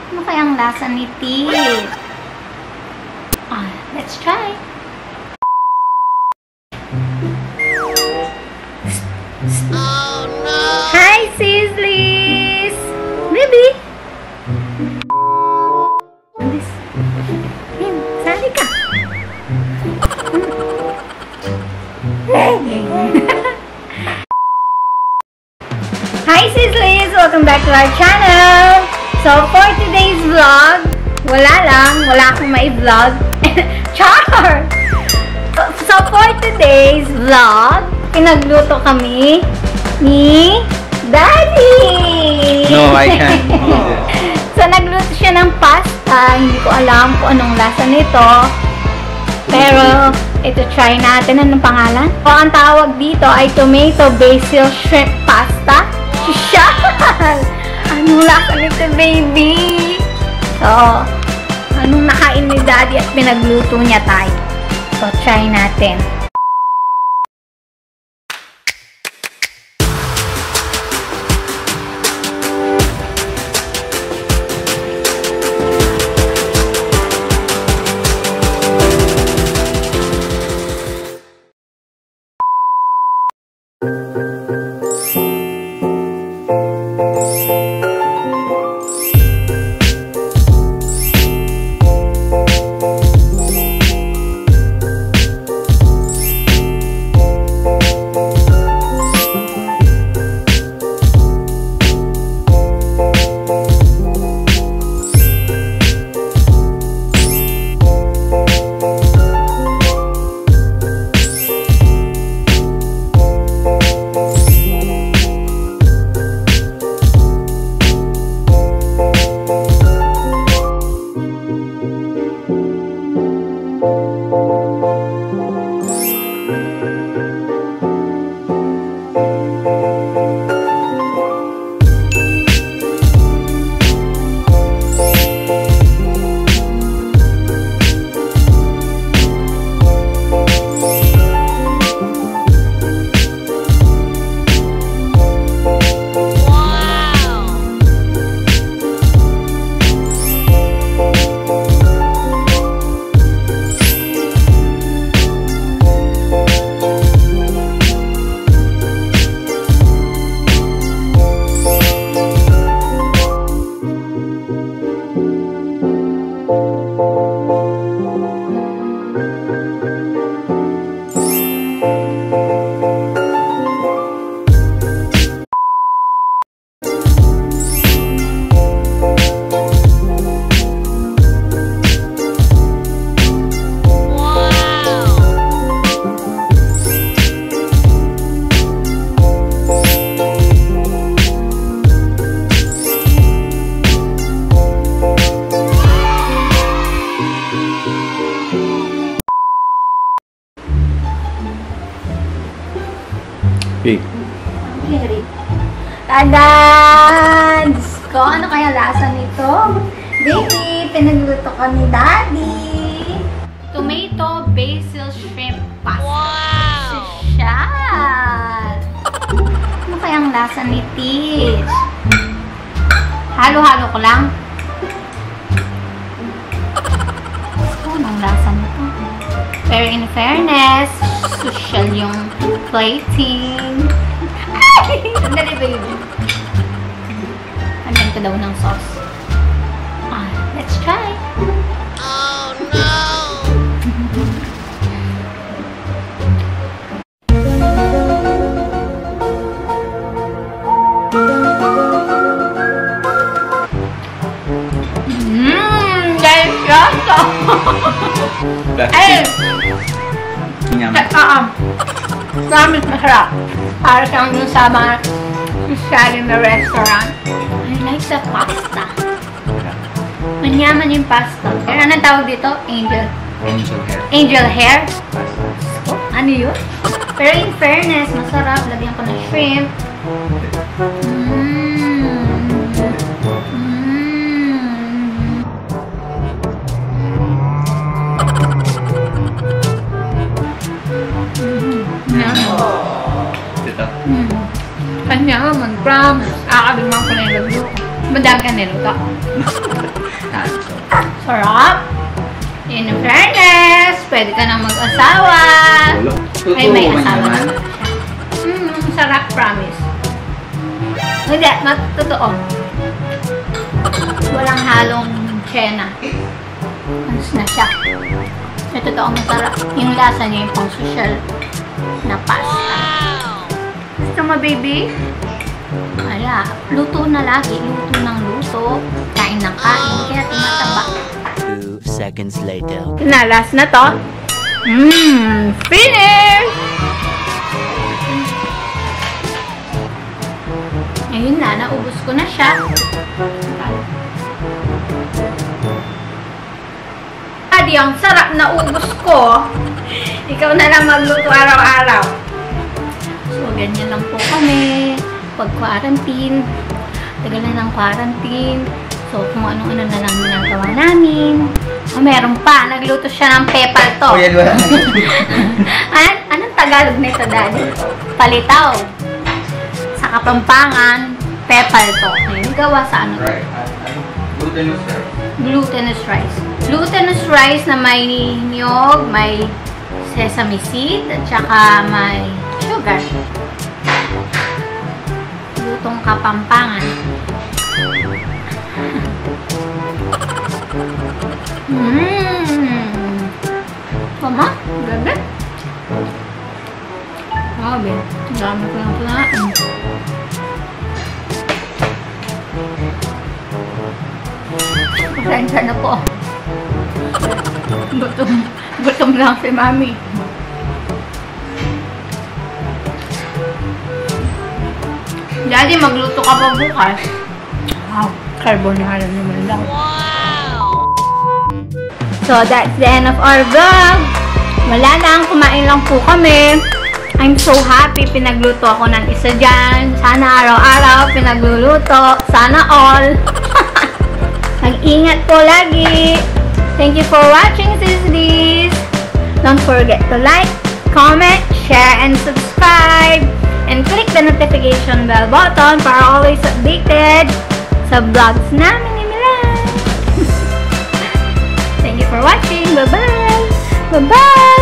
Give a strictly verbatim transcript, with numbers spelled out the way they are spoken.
Ano kayang lasa ni Teach? Ah, let's try. Oh no! Hi, Sizzlies! Baby! Alis. Ayan, sali ka. Hi, Sizzlies! Welcome back to our channel! So, for today's vlog, wala lang, wala akong may vlog. Char! So, so, for today's vlog, pinagluto kami ni Daddy! No, I can't eat it. So, nagluto siya ng pasta. Hindi ko alam kung anong lasa nito. Pero, ito try natin. Anong pangalan? So, ang tawag dito ay tomato basil shrimp pasta. Shal! Anong lasa nito, baby? So, anong nakain ni Daddy at pinagluto niya tayo? So, try natin. Big. Tadan! Diyos ko, ano kaya lasa nito? Baby, pinagluto ko ni Daddy. Tomato basil shrimp pasta. Wow! Sosyal! Ano kayang lasa ni Teach? Halo-halo ko lang. Diyos ko, anong lasa nito? Pero in fairness, social yung plating. Ay! Sandali, baby. Hanggang ko daw ng sauce. Ah, let's try. Oh, no! Mmm! Delicioso! Ay! Yum. Oo. Promise masarap. Para siyang yung sa mga usually na restaurant. I like the pasta. Manyaman yung pasta. Pero anong tawag dito? Angel. Angel hair. Angel hair? Pasta. Oh, ano yun? Pero in fairness, masarap. Lagyan ko ng shrimp. Mmm. Mmm. Dito. Hmm. Kanya naman, promise. Akabing mga ko na yung lagyo. Madami ka niluto. Tatlo. Sarap. In fairness, pwede ka nang mag-asawa. Ay, may Totoo ba asawa naman? na siya. Hmm, sarap, promise. Hindi, matotoo. Walang halong tsena. Mas na siya. Sa totoo, masarap. Yung lasa niya yung pang social na pasta. Gusto mo, baby? Ala, luto na lagi. Luto ng luto. Kain ng kain. Kaya tumataba. Two seconds later. Na, last na to. Mmm, finish! Ayun na, naubos ko na siya. Adi, ang sarap na ubos ko. Ikaw na lang magluto araw-araw. So, ganyan lang po kami. Pag-quarantine. Tagal na ng quarantine. So, kung ano-ano na lang ginagawa namin. Oh, meron pa. Nagluto siya ng pepal to. Oh, yan wala. An anong Tagalog nito, Daddy? Palitaw. Sa Kapampangan, pepal to. Ayun, gawa sa ano? Right. Ano? Glutinous rice. Glutinous rice. Glutinous rice na may niyog, may sesame seed, at saka may sugar. Lutong Kapampangan. Mmm. Mama, gabi. Grabe. Ang dami ko lang kinain. Pasensya na po. Gutom. Gutom lang si Mami. Daddy, magluto ka pa bukas. Wow, carbonara naman lang. So, that's the end of our vlog. Wala lang, kumain lang po kami. I'm so happy pinagluto ako ng isa dyan. Sana araw-araw pinagluluto. Sana all. Mag-ingat po lagi. Thank you for watching, Sislies. Don't forget to like, comment, share, and subscribe. And click the notification bell button para always updated sa vlogs namin ni Milan. Thank you for watching. Bye-bye. Bye-bye.